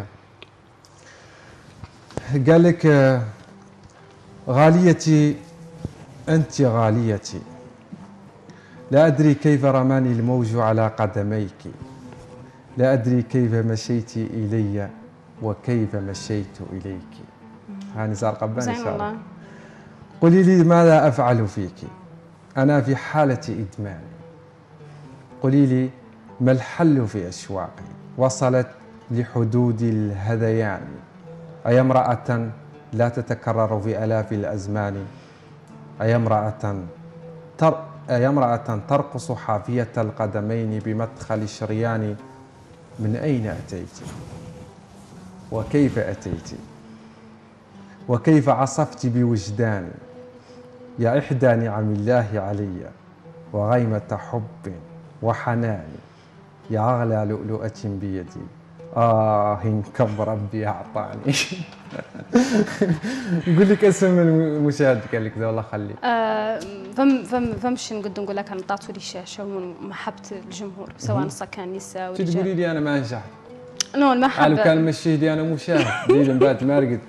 قال لك غاليتي أنت غاليتي، لا أدري كيف رماني الموج على قدميك، لا أدري كيف مشيت إلي وكيف مشيت إليك. هاني زار قباني زين والله. قولي لي ماذا أفعل فيك، أنا في حالة إدمان. قولي لي ما الحل في أشواقي، وصلت لحدود الهذيان. أي امرأة لا تتكرر في آلاف الأزمان، أي امرأة ترقص حافية القدمين بمدخل الشريان. من أين أتيت وكيف أتيت وكيف عصفت بوجداني، يا إحدى نعم الله علي وغيمة حب وحنان، يا أغلى لؤلؤة بيدي إن كم ربي أعطاني. نقول لك اسم المشاهد قال لك ذا والله خلي. فمش نقول لك انا طاطوا لي الشاشه ومحبه الجمهور سواء كان نساء ورجال. تقولي لي انا ما نجحت؟ نو المحبه. لو كان مشيدي انا مشاهد لي من بعد ما رقد.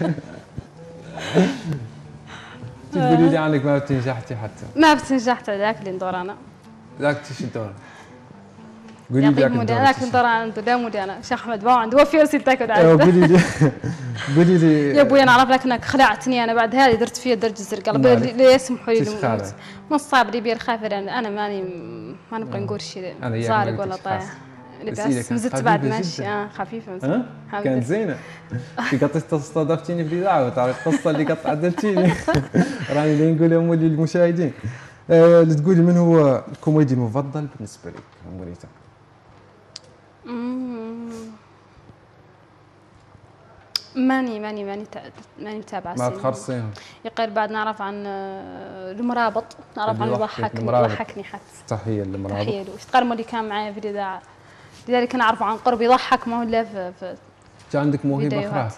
تقولي لي عنك ما بتنجحتي حتى. ما بتنجحت ذاك اللي ندور انا. ذاك تشي الدور. قولي لي ذاك ندور انا لا مودي انا شيخ احمد باوند هو في ارسل تاكل عاد. قولي لي قولي لي يا ابوي انا اعرف لك انك خلعتني انا بعد هذه درت فيها درج الزرقاء لا يسمحوا لي ما صاب لي بير خافر انا ما نبغى نقول شيء صارق ولا طايح بس مزت بعد ماشي خفيفه كانت زينه. في قطعه استضفتيني في الاذاعه وتعرف القصه اللي قد عدلتيني. راني اللي نقول يا مولي للمشاهدين. اللي تقولي من هو الكوميدي المفضل بالنسبه لك موريتا؟ ماني متابعه. ما تخرصيهم. يقير بعد نعرف عن المرابط، نعرف عن يضحكني حتى. تحيه للمرابط. تحيه له. تقرموا اللي كان معايا في الاذاعه لذلك انا اعرفه عن قرب يضحك ما هو الا في انت عندك موهبه اخرى.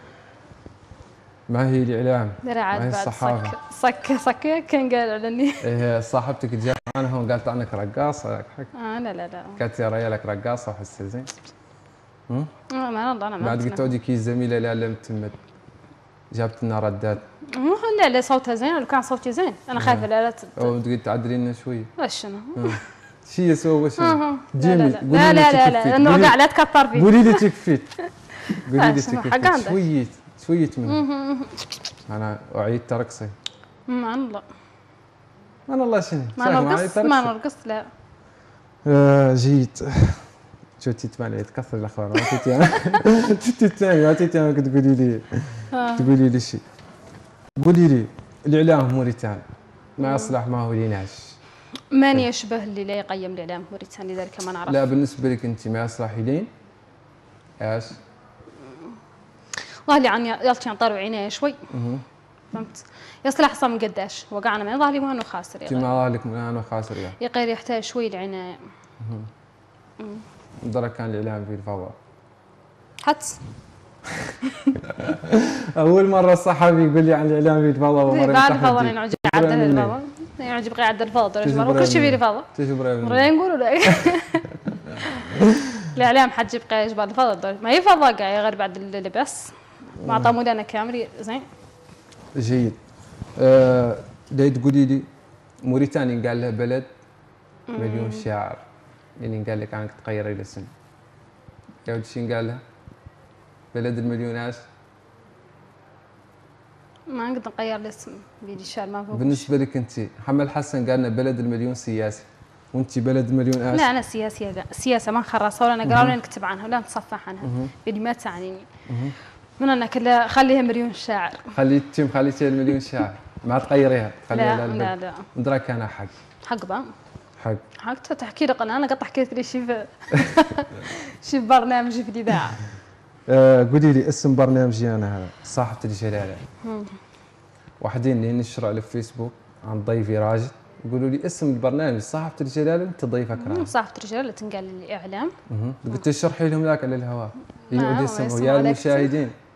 ما هي الاعلام؟ ما هي الصحافه. صك كان قال علني. ايه صاحبتك جات معنا هون قالت عنك رقاصه. لا قالت يا ريالك رقاصه وحسي زين. ما والله انا ما بعد قلت تودي كي الزميله لا لم تمت جابت لنا ردات. لا صوتها زين لو كان صوتي زين انا خايفه لا تقول تعدلي لنا شويه. وش انا؟ شي يسوي شنو؟ جيمي لا انه وقع لا تكثر فيه. قولي لي تكفيت. قولي لي تكفيت شويه منه. انا اعيد ترقصي. الله شنو؟ ما نرقص لا. جيد. شو تسمعني تكثر الاخبار ما تيتي انا. تيتي انا كنت تقولي لي شيء. قولي لي الاعلام موريتاني ما يصلح ما هو ليناش. ماني يشبه اللي لا يقيم الاعلام موريتاني لذلك ما نعرف. لا بالنسبه لك انت ما يصلح لين ايش؟ والله اللي يلطي عن طارو عنايه شوي. فهمت؟ يصلح صم قداش وقعنا من ظهري ما انه خاسر يا ما ظهرك ما انه خاسر يا غير يحتاج شوي العنايه. درك كان الاعلام في الفضاء حتى اول مره الصحفي يقول لي عن الاعلام في الفضاء ومره بعد الفضاء يعجب يعدل الفضاء يعجب يعدل الفضاء كل شيء في الفضاء ولا نقولوا لا. الاعلام حد يبقى يجبر الفضاء ما هي فضاء قاعد غير بعد اللبس مع طامولي انا كامري زين. جيد. لا تقولي لي موريتانيا قال لها بلد مليون شاعر يعني قال لك عنك تغيري الاسم. يا ولد شين قال لها؟ بلد المليونات. ما نقدر نغير الاسم بيدي شعر ما فوق. بالنسبه لك انت محمد حسن قال لنا بلد المليون سياسي وانت بلد المليون ايش؟ لا انا سياسه ما نخرصها ولا نقرا ولا نكتب عنها ولا نتصفح عنها بيدي ما تعنيني. من انا كلها خليها مليون شاعر. خليتي المليون شاعر ما تغيريها تخليها لا ندرك انا حق بقى حق تحكي لي انا قطع حكيت لي شي في برنامج في الاذاعه. قولي لي اسم برنامجي انا هذا صاحبة الجلاله. واحدين اللي نشر على الفيسبوك عن ضيفي راجد يقولوا لي اسم البرنامج صاحبة الجلاله انت ضيفك راجد. صاحبة الجلاله تنقال الاعلام. قلت تشرحي لهم ذاك على الهواء يقعد يسمعوا يا المشاهدين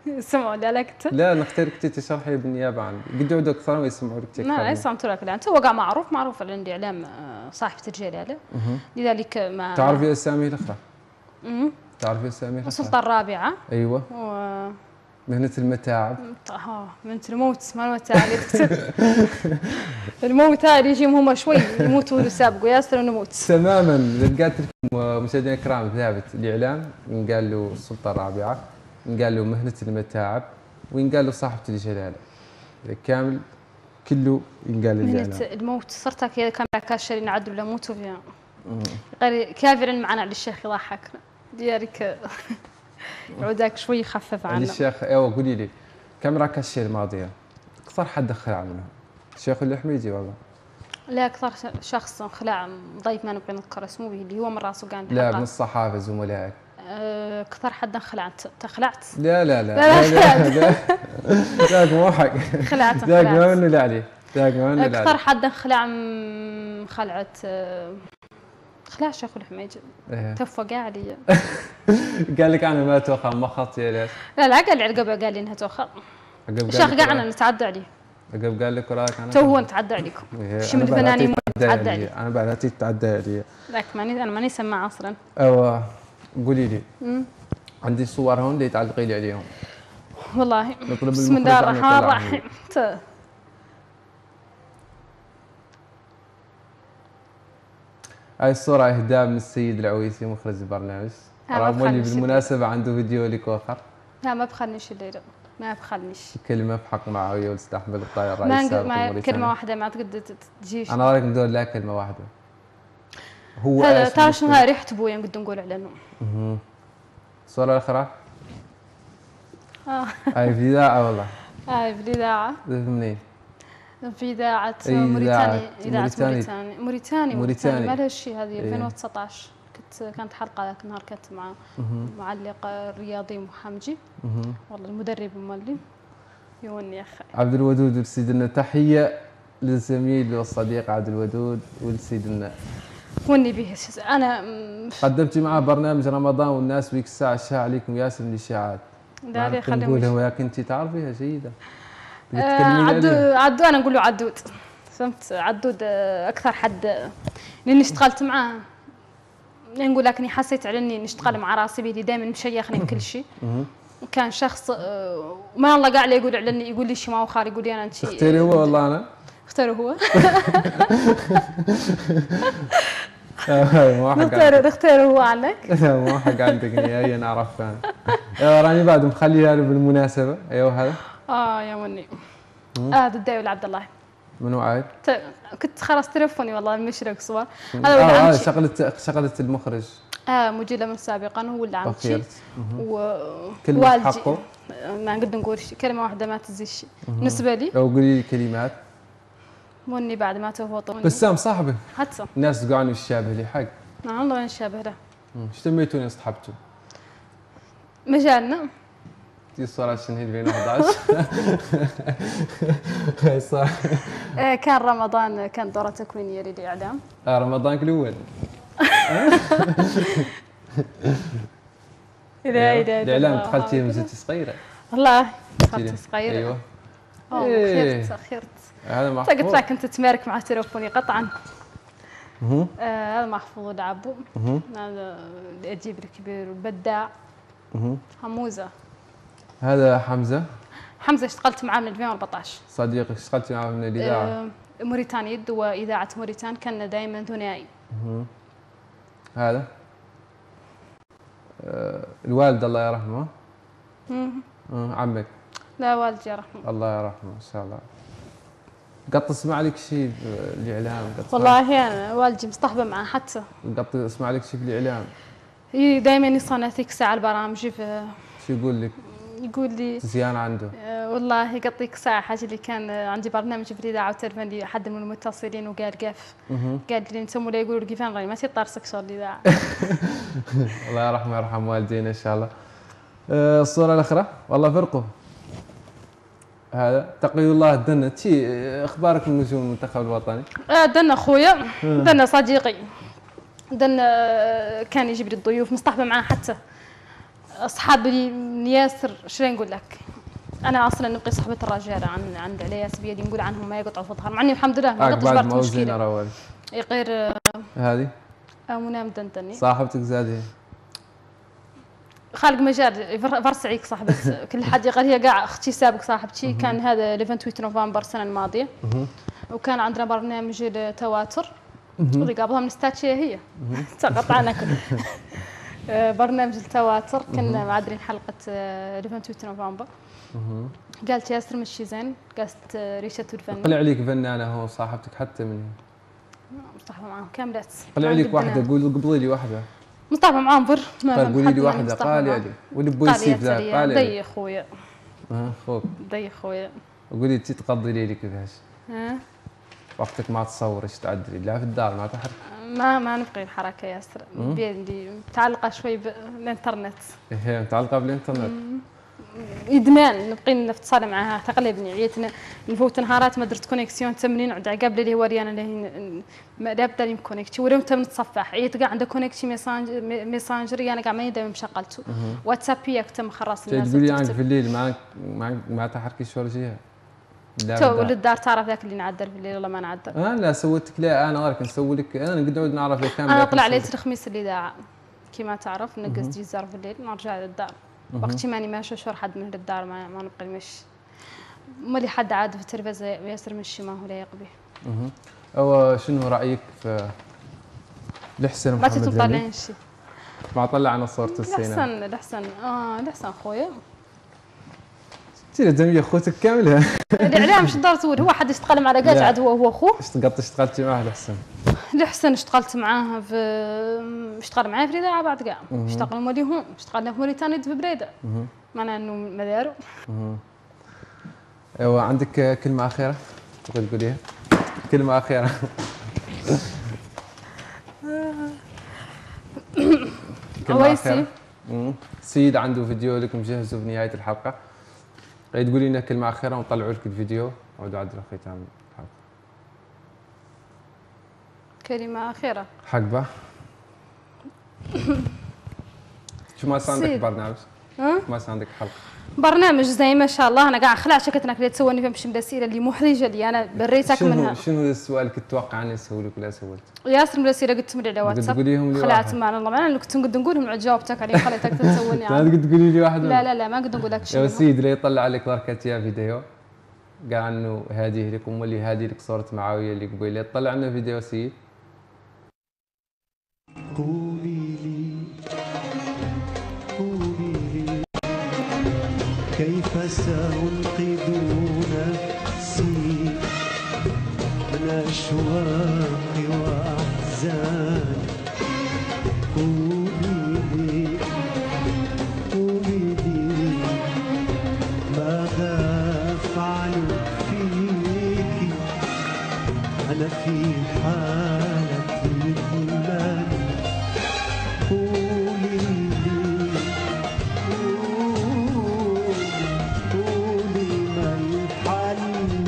يسمعوا لي عليك انت؟ لا نختارك انت تشرحي بالنيابه عني، قد اكثر ما يسمعوا لك لا لا يسمعوا لك. لا انت وقع معروف عندي اعلام صاحبة الجلاله. لذلك ما تعرفي اسامي الاخرى؟ تعرفي اسامي الاخرى؟ السلطه الرابعه. ايوه. مهنة المتاعب. مهنة الموت، ما المتاعب يا دكتور. الموت هذا يجيهم هم شوي يموتوا ويسابقوا ياسر ونموت. تماما. لقيت لكم مشاهدينا الكرام ثابت الاعلام ينقال له السلطة الرابعة، ينقال له مهنة المتاعب، وينقال له صاحبة الجلالة. كامل كله ينقال للإعلام. مهنة الموت صرت كذا كان كاشر ينعدوا ولا موتوا فيها. غير كافر معنا للشيخ يضحكنا ديالك. عودك شوي يخفف عنا. الشيخ ايوه قولي لي كم راك الشيء الماضيه؟ اكثر حد خلع منهم؟ الشيخ الحميدي والله. لا اكثر شخص خلع ضيف ما نبغي نذكر اسمه به اللي هو من راسه كان لا من الصحافه زملائك. اكثر حد خلع انت خلعت؟ لا لا لا لا لا ذاك مو حق. خلعت ذاك ما منه لا عليه، ذاك ما منه لا اكثر حد خلع خلعت خلع الشيخ الحميدي. توفى قاع علي. قال لك انا ما اتوخى مخط يا ليش؟ لا لا قال لي عقب قال لي انها توخى. الشيخ قاعنا نتعدى عليه. عقب قال لك وراك انا تو هو نتعدى عليكم. شو من الفنانين نتعدى عليه. انا بعد تتعدى علي. لك انا ماني سماعه اصلا. ايوه قولي لي. عندي صور هون اللي تعلقي لي عليهم. والله بسم الله الرحمن الرحيم. هاي الصورة إهداء من السيد العويسي مخرج البرنامج. رغم اللي بالمناسبة عنده فيديو لك آخر. لا ما بخلنيش الليلة، ما بخلنيش. كلمة بحق معاوية واستحمل الطائر الرئيس السابق ما كلمة واحدة ما تقدر تجيش. أنا رايك ندور لا كلمة واحدة. هو هذا ترى شنو هاي ريحة ابويا نقدر نقول على انه. الصورة الأخرى؟ هاي في إذاعة والله. هاي في الإذاعة. منين؟ في إذاعة موريتانيا. إذاعة موريتانيا ما لها شيء هذه 2019 كانت حلقة ذاك النهار كنت مع معلق الرياضي محمجي. والله المدرب مولي يوني يا أخي. عبد الودود ولسيدنا تحية للزميل والصديق عبد الودود ولسيدنا. وني به أنا قدمتي معه برنامج رمضان والناس ويك الساعة الشاع عليكم ياسر من الإشاعات. لا لي خلينا نقولها ولكن أنت تعرفيها جيدة. عدو أنا نقول له عدود. فهمت عدود أكثر حد لأني اشتغلت معاه. نقول لك اني حسيت على اني نشتغل مع راسي بيدي دائما مشيخني بكل شيء. وكان شخص ما الله قاعد يقول على اني يقول لي شيء ما هو خالي يقول لي انا انت اختاري هو والله انا اختاره هو. اختاره هو عنك. لا مو حق عندك هي نعرف انا. راني بعد مخليها له بالمناسبه. ايوه هذا يا مني هذا الداوي عبد الله. منو عاد؟ كنت خلاص تلفوني والله المشرق صور. هذا شغلت المخرج. مجيله من سابقا هو اللي عمتي. كلمة حقه ما نقدر نقول كلمة واحدة ما تزيد شيء بالنسبة لي. لو قولي لي كلمات. مني بعد ما توفى بسام صاحبك. حتى الناس تقول عنه الشابه لي حق. نعم والله وين شابه له. ايش تميتوني اصطحبتوا؟ مجالنا. دي الصورة شنو 2011. هاي الصورة. كان رمضان كان دورة تكوينية للإعلام. رمضان كل أول. الإعلام دخلتي من زلتي صغيرة. والله دخلت صغيرة. أيوه. خيرت. هذا محفوظ. قلت لك أنت تمارك مع تليفوني قطعا. هذا محفوظ لعبو. هذا اللي أجيب الكبير والبداع. حموزة. هذا حمزة اشتغلت معاه من 2014. صديقك اشتغلت معاه من الإذاعة. موريتانيا وإذاعة موريتان كان دائما ثنائي. هذا الوالد الله يرحمه. عمك. لا والدي يرحمه. الله يرحمه ان شاء الله. قط اسمع لك شيء بالاعلام؟ والله انا والدي مصطحبه معه حتى. قط اسمع لك شيء بالاعلام؟ دائما يصنع ذيك الساعه البرامج. شو يقول لك؟ يقول لي زيان عنده. والله يقطيك ساعه حاجه اللي كان عندي برنامج في الاذاعه والتلفزيون لي حد من المتصلين وقال قف. قال لي نسموا له يقولوا قفان راني ما تطرسك شغل الاذاعه. الله يرحمه ويرحم والدينا ان شاء الله. الصوره الاخرى والله فرقوا. هذا تقي الله الدنا. اخبارك من نجوم المنتخب الوطني؟ دنا اخويا. دنا صديقي. دنا كان يجيب لي الضيوف مصطحبه معاه حتى. اصحابي من ياسر شو نقول لك، انا اصلا نبقي صحبه الرجال عند علياس بيدي نقول عنهم ما يقطعوا في الظهر، مع اني الحمد لله ما قطعت بعد برت موزينة مشكله روال غير هذه منى مدندني صاحبتك زادي خالق مجال فرسعيك صاحبة كل حد يقال هي قاع اختي سابق صاحبتي كان هذا الايفنت نوفمبر السنه الماضيه وكان عندنا برنامج التواتر اللي قبلها من ستاتشي هي تقطعنا كل برنامج التواتر كنا معدلين حلقه الايفنت نوفمبر قالت ياسر مشي زين قالت ريشه الفن طلع عليك فنانه هو صاحبتك حتى من مصطفى معاهم كاملات طلع عليك واحده قول قبضي لي واحده مصطفى معاهم بر قال قولي لي واحده قال يا لي واللي بويسيف ذا قال دي خويا خوك دي خويا وقولي انت تقضي ليلي كيفاش وقتك ما تصور ايش تعدلي لا في الدار ما تحرك ما نبقي الحركه ياسر بيدي متعلقه شوي بالانترنت ايه متعلقه بالانترنت ادمان نبقي نتصل معها تقلبني عيتنا نفوت نهارات ما درت كونيكسيون تمرين عند عقاب اللي هو ريانا اللي ما دابا لي مكونيكتي ولو انت نتصفح عيت كاع عنده كونيكتي ميسانجر انا كاع ما دائما مشغلته واتساب ياك تم خرص الناس تقولي عنك في الليل ما تحركيش ولا شيء تو للدار تعرف ذاك اللي نعدل في الليل ولا ما نعدل لا سويتك لا انا غير نسوي لك انا نقعد نعرف لك كامل انا طلع ليله الخميس الاذاعه كيما تعرف نقص جيزار في الليل نرجع للدار وقتي ماني ماشي شور حد من الدار ما نبقى نمشي مالي حد عاد في التلفزه ياسر مشي ما هو لايق به او شنو رايك في الحسن محمد ما تطلعين شيء ما طلعنا صورة السينما الحسن خويا تي دمية خوتك كاملة الاعلام ايش تقدر تقول هو حد اشتغل على قاج عاد هو اخوه اشتغلتي معاه الحسن الحسن اشتغلت معاه في اشتغل معاه في الاذاعه بعد كاع اشتغل مولي هون اشتغلنا في موريتانيا في بريده معناها انه مدارو ايوا عندك كلمة أخيرة تقول تقوليها كلمة أخيرة كلمة أخيرة سيد عنده فيديو لكم مجهزه في نهاية الحلقة تقولي لنا كلمة أخيرة ونطلعوا لك الفيديو ونعودوا عدلوا ختام الحلقة كلمة أخيرة حقبة شو ما صار عندك برنامج؟ ما صار عندك حلقة برنامج زي ما شاء الله انا قاعد خلع شكتنا كلي تسووني فمش الاسئله اللي محرجه اللي انا بريتك منها شنو السؤال كنت تتوقع اني اسوي لك ولا سويت؟ ياسر من الاسئله قلت لي على واتساب خلعت معنا الله ما انا كنت نقدر نقولهم جاوبتك عليه خليتك تسووني لا قد تقولي لي واحد لا ما قد نقول لك شيء يا سيد لا يطلع عليك بركات يا فيديو قال انه هذه لك واللي هذه لك صوره معاويه اللي قبيله يطلع لنا فيديو سيد قولي لي كيف سأنقذ نفسي من أشواق وأحزان قولي لي ماذا أفعل فيك أنا في حالة إدمان قولي ما الحل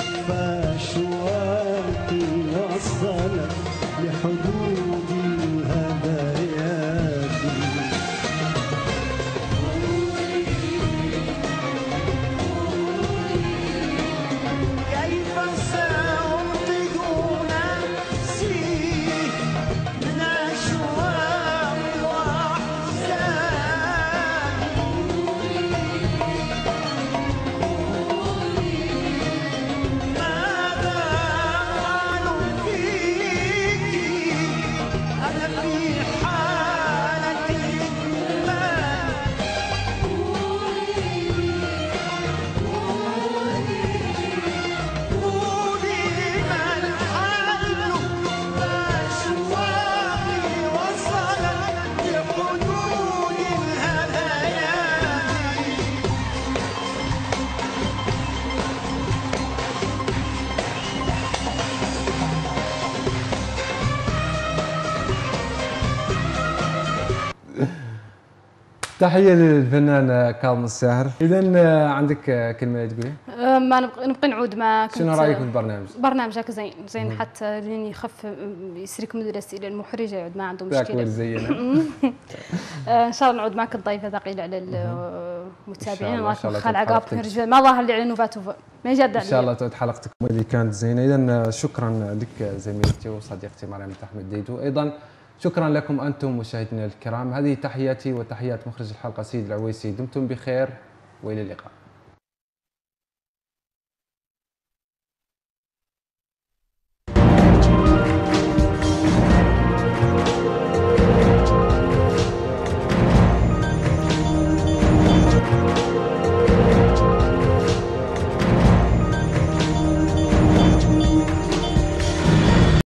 فأشواقي وصلت لحدود الهدايات كيف سأنقذ نفسي تحيه للفنان كاظم الساهر. اذا عندك كلمه تقولي؟ ما نبقى نعود ما كنت. شنو رايك بالبرنامج؟ برنامجك زين حتى لين يخف يسرك مدرسي الى المخرجه يعود ما عنده مشكله. تاكل زينا. ان شاء الله نعود معك الضيفه ثقيله على المتابعين. إن شاء الله خال عقاب رجال ما ظاهر لي على نوفاتوف ما جاد عليه. ان شاء الله تعود حلقتك اللي كانت زينه. اذا شكرا لك زميلتي وصديقتي مريم احمد ديدو. ايضا شكرا لكم انتم مشاهدينا الكرام. هذه تحياتي وتحيات مخرج الحلقه سيد العويسي. دمتم بخير والى اللقاء.